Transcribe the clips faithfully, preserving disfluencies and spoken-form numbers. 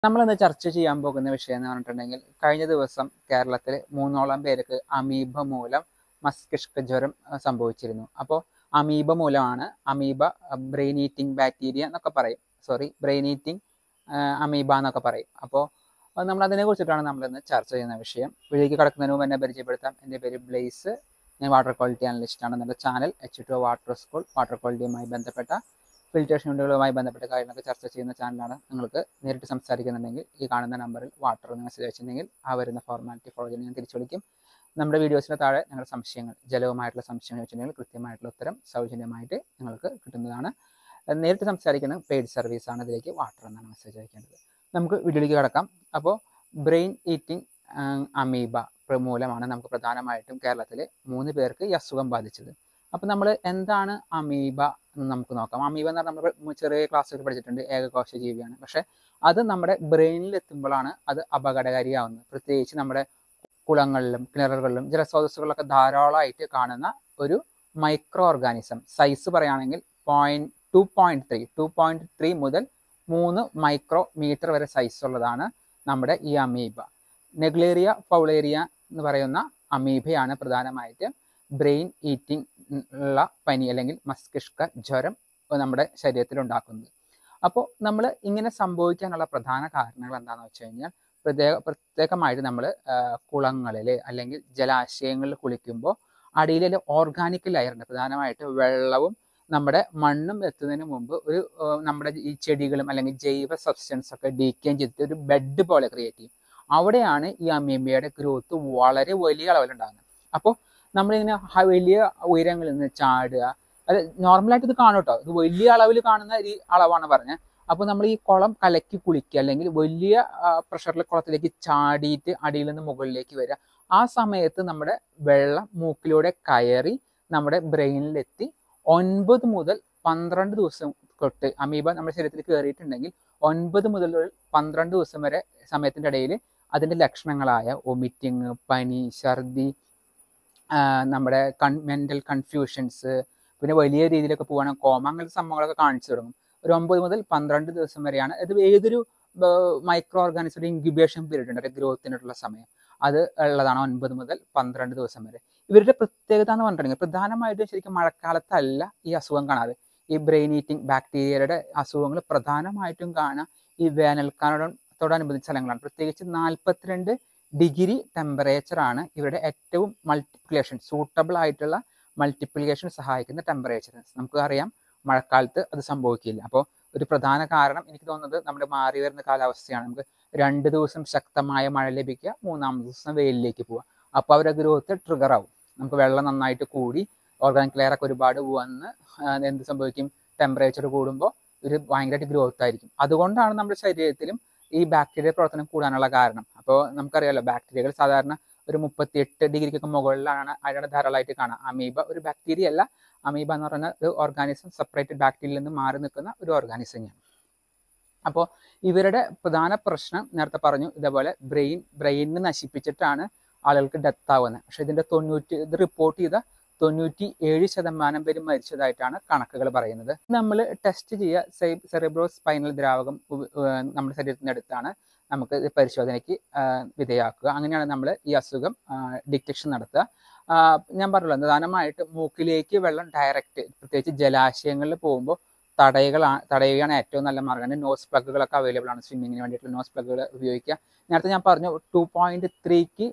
നമ്മളിന്ന് ചർച്ച ചെയ്യാൻ പോകുന്ന വിഷയം എന്ന് പറഞ്ഞിട്ടുണ്ടെങ്കിൽ കഴിഞ്ഞ ദിവസം കേരളത്തിൽ മൂന്നോളം പേർക്ക് അമീബ മൂലം മസ്തിഷ്ക ജ്വരം സംഭവിച്ചിരുന്നു. അപ്പോൾ അമീബ മൂലമാണ് അമീബ ബ്രെയിൻ ഈറ്റിംഗ് ബാക്ടീരിയ എന്നൊക്കെ പറയും, സോറി ബ്രെയിൻ ഈറ്റിംഗ് അമീബ എന്നൊക്കെ പറയും. അപ്പോൾ നമ്മൾ അതിനെ കുറിച്ചിട്ടാണ് നമ്മളിന്ന് ചർച്ച ചെയ്യുന്ന വിഷയം. വീഡിയോയ്ക്ക് കടക്കുന്നതിന് മുമ്പ് എന്നെ പരിചയപ്പെടുത്താം. എൻ്റെ പേര് ബ്ലേസ്, ഞാൻ വാട്ടർ ക്വാളിറ്റി അനലിസ്റ്റ് ആണ്. നമ്മുടെ channel H two water school water ക്വാളിറ്റിയുമായി ബന്ധപ്പെട്ട ഫിൽറ്റേഷൻ യൂണിറ്റുകളുമായി ബന്ധപ്പെട്ട കാര്യങ്ങളൊക്കെ ചർച്ച ചെയ്യുന്ന ചാനലാണ്. നിങ്ങൾക്ക് നേരിട്ട് സംസാരിക്കുന്നുണ്ടെങ്കിൽ ഈ കാണുന്ന നമ്പറിൽ വാട്ടർ എന്ന് മെസ്സേജ് അയച്ചിട്ടുണ്ടെങ്കിൽ ആ വരുന്ന ഫോർമാലിറ്റി ഫോളോ ചെയ്ത് ഞാൻ തിരിച്ചു വിളിക്കും. നമ്മുടെ വീഡിയോസിന് താഴെ നിങ്ങളുടെ സംശയങ്ങൾ, ജലവുമായിട്ടുള്ള സംശയങ്ങൾ വെച്ചിട്ടുണ്ടെങ്കിൽ കൃത്യമായിട്ടുള്ള ഉത്തരം സൗജന്യമായിട്ട് നിങ്ങൾക്ക് കിട്ടുന്നതാണ്. നേരിട്ട് സംസാരിക്കുന്ന പെയ്ഡ് സർവീസാണ്. ഇതിലേക്ക് വാട്ടർ എന്നാണ് മെസ്സേജ് അയക്കേണ്ടത്. നമുക്ക് വീഡിയോയിലേക്ക് കിടക്കാം. അപ്പോൾ ബ്രെയിൻ ഈറ്റിംഗ് അമീബ മൂലമാണ് നമുക്ക് പ്രധാനമായിട്ടും കേരളത്തിൽ മൂന്ന് പേർക്ക് ഈ അസുഖം ബാധിച്ചത്. അപ്പോൾ നമ്മൾ എന്താണ് അമീബ എന്ന് നമുക്ക് നോക്കാം. അമീബ എന്ന് പറഞ്ഞാൽ നമ്മൾ ചെറിയ ക്ലാസ്സുകൾ പഠിച്ചിട്ടുണ്ട്, ഏകകോശ ജീവിയാണ്. പക്ഷേ അത് നമ്മുടെ ബ്രെയിനിൽ എത്തുമ്പോഴാണ് അത് അപകടകാരിയാവുന്നത്. പ്രത്യേകിച്ച് നമ്മുടെ കുളങ്ങളിലും കിണറുകളിലും ജലസ്രോതസ്സുകളിലൊക്കെ ധാരാളമായിട്ട് കാണുന്ന ഒരു മൈക്രോ ഓർഗാനിസം. സൈസ് പറയുകയാണെങ്കിൽ point two point three two point three മുതൽ മൂന്ന് മൈക്രോ മീറ്റർ വരെ സൈസ് ഉള്ളതാണ് നമ്മുടെ ഈ അമീബ. നെഗ്ലേറിയ ഫൗളേറിയ എന്ന് പറയുന്ന അമീബയാണ് പ്രധാനമായിട്ട് ബ്രെയിൻ ഈറ്റിംഗ് ഉള്ള പനി അല്ലെങ്കിൽ മസ്തിഷ്ക ജ്വരം നമ്മുടെ ശരീരത്തിൽ ഉണ്ടാക്കുന്നത്. അപ്പോൾ നമ്മൾ ഇങ്ങനെ സംഭവിക്കാനുള്ള പ്രധാന കാരണങ്ങൾ എന്താണെന്ന് വെച്ച് കഴിഞ്ഞാൽ, പ്രത്യേക പ്രത്യേകമായിട്ട് നമ്മൾ കുളങ്ങളിൽ അല്ലെങ്കിൽ ജലാശയങ്ങളിൽ കുളിക്കുമ്പോൾ അടിയിലെ ഓർഗാനിക് ലെയറുണ്ട്. പ്രധാനമായിട്ട് വെള്ളവും നമ്മുടെ മണ്ണും എത്തുന്നതിന് മുമ്പ് ഒരു നമ്മുടെ ഈ ചെടികളും അല്ലെങ്കിൽ ജൈവ സബ്സ്റ്റൻസ് ഒക്കെ ഡീക്കേം ചെയ്തിട്ട് ഒരു ബെഡ് പോലെ ക്രിയേറ്റ് ചെയ്യും. അവിടെയാണ് ഈ അമീബയുടെ ഗ്രോത്ത് വളരെ വലിയ അളവിലുണ്ടാകുന്നത്. അപ്പോൾ നമ്മളിങ്ങനെ വലിയ ഉയരങ്ങളിൽ നിന്ന് ചാടുക, അത് നോർമലായിട്ട് ഇത് കാണും കേട്ടോ, ഇത് വലിയ അളവിൽ കാണുന്ന ഈ അളവാണ് പറഞ്ഞത്. അപ്പോൾ നമ്മൾ ഈ കുളം കലക്കി കുളിക്കുക അല്ലെങ്കിൽ വലിയ പ്രഷറിൽ കുളത്തിലേക്ക് ചാടിയിട്ട് അടിയിൽ നിന്ന് മുകളിലേക്ക് വരിക, ആ സമയത്ത് നമ്മുടെ വെള്ളം മൂക്കിലൂടെ കയറി നമ്മുടെ ബ്രെയിനിലെത്തി ഒൻപത് മുതൽ പന്ത്രണ്ട് ദിവസം തൊട്ട് അമീബ നമ്മുടെ ശരീരത്തിൽ കയറിയിട്ടുണ്ടെങ്കിൽ ഒൻപത് മുതൽ പന്ത്രണ്ട് ദിവസം വരെ സമയത്തിൻ്റെ ഇടയിൽ അതിൻ്റെ ലക്ഷണങ്ങളായ വൊമിറ്റിങ്, പനി, ഛർദി, നമ്മുടെ കൺ മെൻ്റൽ കൺഫ്യൂഷൻസ്, പിന്നെ വലിയ രീതിയിലൊക്കെ പോവുകയാണെങ്കിൽ കോമ, അങ്ങനത്തെ സംഭവങ്ങളൊക്കെ കാണിച്ചു തുടങ്ങും. ഒരു ഒമ്പത് മുതൽ പന്ത്രണ്ട് ദിവസം വരെയാണ് ഇത്. ഏതൊരു മൈക്രോ ഓർഗാനിസത്തിന്റെ ഇൻക്യുബേഷൻ പീരീഡ് ഉണ്ട്, ഗ്രോത്തിനുള്ള സമയം, അത് ഉള്ളതാണ് ഒൻപത് മുതൽ പന്ത്രണ്ട് ദിവസം വരെ. ഇവരുടെ പ്രത്യേകത എന്ന് പറഞ്ഞിട്ടുണ്ടെങ്കിൽ പ്രധാനമായിട്ടും ശരിക്കും മഴക്കാലത്തല്ല ഈ അസുഖം കാണാറ്. ഈ ബ്രെയിൻ ഈറ്റിംഗ് ബാക്ടീരിയയുടെ അസുഖങ്ങൾ പ്രധാനമായിട്ടും കാണാൻ ഈ വേനൽക്കാലത്തോടനുബന്ധിച്ച സ്ഥലങ്ങളാണ്. പ്രത്യേകിച്ച് നാൽപ്പത്തിരണ്ട് ഡിഗ്രി ടെമ്പറേച്ചറാണ് ഇവരുടെ ഏറ്റവും മൾട്ടിപ്ലിക്കേഷൻ സൂട്ടബിൾ ആയിട്ടുള്ള മൾട്ടിപ്ലിക്കേഷൻ സഹായിക്കുന്ന ടെമ്പറേച്ചർ. നമുക്ക് അറിയാം മഴക്കാലത്ത് അത് സംഭവിക്കില്ല. അപ്പോൾ ഒരു പ്രധാന കാരണം എനിക്ക് തോന്നുന്നത് നമ്മുടെ മാറി വരുന്ന കാലാവസ്ഥയാണ്. നമുക്ക് രണ്ട് ദിവസം ശക്തമായ മഴ ലഭിക്കുക, മൂന്നാമത്തെ ദിവസം വെയിലിലേക്ക് പോവുക. അപ്പോൾ അവരുടെ ഗ്രോത്ത് ട്രിഗർ ആവും. നമുക്ക് വെള്ളം നന്നായിട്ട് കൂടി ഓർഗാനിക് ലെയർ ഒക്കെ ഒരുപാട് വന്ന് എന്ത് സംഭവിക്കും, ടെമ്പറേച്ചർ കൂടുമ്പോൾ ഒരു ഭയങ്കരമായിട്ട് ഗ്രോത്ത് ആയിരിക്കും. അതുകൊണ്ടാണ് നമ്മുടെ ശരീരത്തിലും ഈ ബാക്ടീരിയ പ്രവർത്തനം കൂടാനുള്ള കാരണം. അപ്പോൾ നമുക്കറിയാലോ ബാക്ടീരിയകൾ സാധാരണ ഒരു മുപ്പത്തി എട്ട് ഡിഗ്രിക്കൊക്കെ മുകളിലാണ് അതിനെ ധാരാളമായിട്ട് കാണാം. അമീബ ഒരു ബാക്ടീരിയ അല്ല. അമീബ എന്ന് പറയുന്ന ഒരു ഓർഗാനിസം സെപ്പറേറ്റഡ് ബാക്ടീരിയയിൽ നിന്ന് മാറി നിൽക്കുന്ന ഒരു ഓർഗാനിസമാണ്. അപ്പോൾ ഇവരുടെ പ്രധാന പ്രശ്നം നേരത്തെ പറഞ്ഞു, ഇതേപോലെ ബ്രെയിൻ ബ്രെയിനിന് നശിപ്പിച്ചിട്ടാണ് ആളുകൾക്ക് ഡെത്ത് ആവുന്നത്. പക്ഷെ ഇതിൻ്റെ തൊണ്ണൂറ്റി ഇത് റിപ്പോർട്ട് ചെയ്ത തൊണ്ണൂറ്റി ഏഴ് ശതമാനം പേര് മരിച്ചതായിട്ടാണ് കണക്കുകൾ പറയുന്നത്. നമ്മൾ ടെസ്റ്റ് ചെയ്യുക സെറിബ്രോ സ്പൈനൽ ദ്രാവകം നമ്മുടെ ശരീരത്തിൻ്റെ അടുത്താണ് നമുക്ക് പരിശോധനയ്ക്ക് വിധേയമാക്കുക. അങ്ങനെയാണ് നമ്മൾ ഈ അസുഖം ഡിറ്റക്ഷൻ നടത്തുക. ഞാൻ പറഞ്ഞല്ലോ, പ്രധാനമായിട്ട് മൂക്കിലേക്ക് വെള്ളം ഡയറക്റ്റ് പ്രത്യേകിച്ച് ജലാശയങ്ങളിൽ പോകുമ്പോൾ തടയുകളാണ് തടയുകയാണ് ഏറ്റവും നല്ല മാർഗ്ഗം. നോസ് പ്ലഗുകളൊക്കെ അവൈലബിൾ ആണ്, സ്വിമ്മിങ്ങിന് വേണ്ടിയിട്ടുള്ള നോസ് പ്ലഗുകൾ ഉപയോഗിക്കുക. നേരത്തെ ഞാൻ പറഞ്ഞു ടു പോയിന്റ് ത്രീക്ക്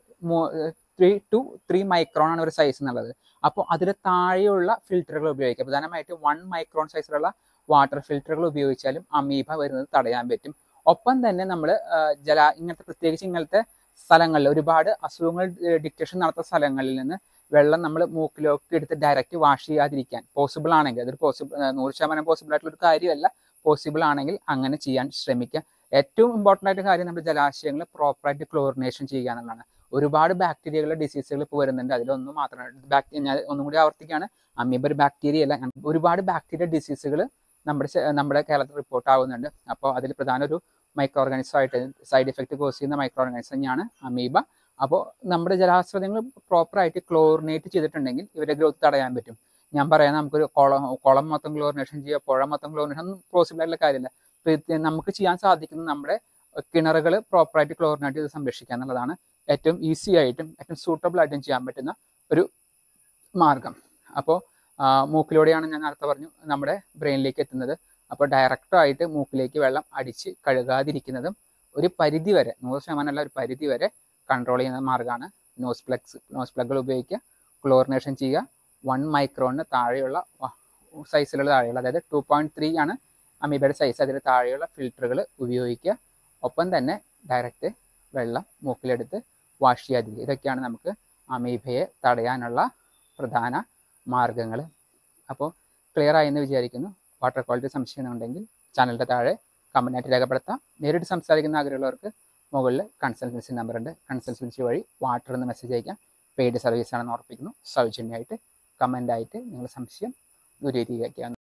ത്രീ ടു ത്രീ മൈക്രോൺ ആണ് ഒരു സൈസ് എന്നുള്ളത്. അപ്പോൾ അതിൽ താഴെയുള്ള ഫിൽറ്ററുകൾ ഉപയോഗിക്കുക. പ്രധാനമായിട്ട് വൺ മൈക്രോൺ സൈസിലുള്ള വാട്ടർ ഫിൽറ്ററുകൾ ഉപയോഗിച്ചാലും അമീബ വരുന്നത് തടയാൻ പറ്റും. ഒപ്പം തന്നെ നമ്മൾ ജല ഇങ്ങനത്തെ പ്രത്യേകിച്ച് ഇങ്ങനത്തെ സ്ഥലങ്ങളിൽ ഒരുപാട് അസുഖങ്ങൾ ഡിറ്റക്ഷൻ നടത്തുന്ന സ്ഥലങ്ങളിൽ നിന്ന് വെള്ളം നമ്മൾ മൂക്കിലേക്ക് എടുത്ത് ഡയറക്റ്റ് വാഷ് ചെയ്യാതിരിക്കാൻ പോസിബിൾ ആണെങ്കിൽ, അതൊരു പോസിബിൾ നൂറ് ശതമാനം പോസിബിൾ ആയിട്ടുള്ള ഒരു കാര്യമല്ല, പോസിബിൾ ആണെങ്കിൽ അങ്ങനെ ചെയ്യാൻ ശ്രമിക്കുക. ഏറ്റവും ഇമ്പോർട്ടൻ്റ് ആയിട്ട് കാര്യം നമ്മുടെ ജലാശയങ്ങൾ പ്രോപ്പറായിട്ട് ക്ലോറിനേഷൻ ചെയ്യുക എന്നുള്ളതാണ്. ഒരുപാട് ബാക്ടീരിയകളുടെ ഡിസീസുകൾ ഇപ്പോൾ വരുന്നുണ്ട്. അതിലൊന്നും മാത്രമാണ് ബാക്ടീരിയ, ഞാൻ ഒന്നും കൂടി ആവർത്തിക്കുകയാണ്, അമീബ ഒരു ബാക്ടീരിയ അല്ല. ഒരുപാട് ബാക്ടീരിയ ഡിസീസുകൾ നമ്മുടെ നമ്മുടെ കേരളത്തിൽ റിപ്പോർട്ട് ആവുന്നുണ്ട്. അപ്പോൾ അതിൽ പ്രധാന ഒരു മൈക്രോ ഓർഗാനിസം ആയിട്ട് സൈഡ് എഫക്റ്റ് കോസ് ചെയ്യുന്ന മൈക്രോ ഓർഗാനിസം തന്നെയാണ് അമീബ. അപ്പോൾ നമ്മുടെ ജലാശ്രയങ്ങൾ പ്രോപ്പറായിട്ട് ക്ലോറിനേറ്റ് ചെയ്തിട്ടുണ്ടെങ്കിൽ ഇവരുടെ ഗ്രോത്ത് തടയാൻ പറ്റും. ഞാൻ പറയാം, നമുക്കൊരു കുളം കുളം മൊത്തം ക്ലോറിനേഷൻ ചെയ്യുക, പുഴ മൊത്തം ക്ലോറിനേഷൻ ഒന്നും പോസിബിൾ ആയിട്ടുള്ള കാര്യമില്ല. നമുക്ക് ചെയ്യാൻ സാധിക്കുന്നത് നമ്മുടെ കിണറുകൾ പ്രോപ്പറായിട്ട് ക്ലോറിനേറ്റ് ചെയ്ത് സംരക്ഷിക്കുക എന്നുള്ളതാണ് ഏറ്റവും ഈസി ആയിട്ടും ഏറ്റവും സൂട്ടബിൾ ആയിട്ടും ചെയ്യാൻ പറ്റുന്ന ഒരു മാർഗം. അപ്പോൾ മൂക്കിലൂടെയാണ് ഞാൻ നേരത്തെ പറഞ്ഞു നമ്മുടെ ബ്രെയിനിലേക്ക് എത്തുന്നത്. അപ്പോൾ ഡയറക്റ്റായിട്ട് മൂക്കിലേക്ക് വെള്ളം അടിച്ച് കഴുകാതിരിക്കുന്നതും ഒരു പരിധി വരെ, നൂറ് ശതമാനം അല്ല, ഒരു പരിധി വരെ കൺട്രോൾ ചെയ്യുന്ന മാർഗ്ഗമാണ് നോസ് പ്ലഗ്സ്. നോസ് പ്ലഗുകൾ ഉപയോഗിക്കുക, ക്ലോറിനേഷൻ ചെയ്യുക. വൺ മൈക്രോണിന് താഴെയുള്ള സൈസിലുള്ള താഴെയുള്ള, അതായത് ടു പോയിൻറ്റ് ത്രീ ആണ് അമീബയുടെ സൈസ്, അതിന് താഴെയുള്ള ഫിൽറ്ററുകൾ ഉപയോഗിക്കുക. ഒപ്പം തന്നെ ഡയറക്റ്റ് വെള്ളം മൂക്കിലെടുത്ത് വാഷ് ചെയ്യാതിരിക്കുക. ഇതൊക്കെയാണ് നമുക്ക് അമീബയെ തടയാനുള്ള പ്രധാന മാർഗങ്ങൾ. അപ്പോൾ ക്ലിയർ ആയി എന്ന് വിചാരിക്കുന്നു. വാട്ടർ ക്വാളിറ്റി സംശയമുണ്ടെങ്കിൽ ചാനലിൻ്റെ താഴെ കമൻറ്റായിട്ട് രേഖപ്പെടുത്താം. നേരിട്ട് സംസാരിക്കുന്ന ആഗ്രഹമുള്ളവർക്ക് മുകളിൽ കൺസൾട്ടൻസി നമ്പറുണ്ട്. കൺസൾട്ടൻസി വഴി വാട്ടർ എന്ന് മെസ്സേജ് അയക്കാം. പെയ്ഡ് സർവീസാണെന്ന് ഉറപ്പിക്കുന്നു. സൗജന്യമായിട്ട് കമൻ്റായിട്ട് നിങ്ങൾ സംശയം ദൂരീകരിക്കാവുന്ന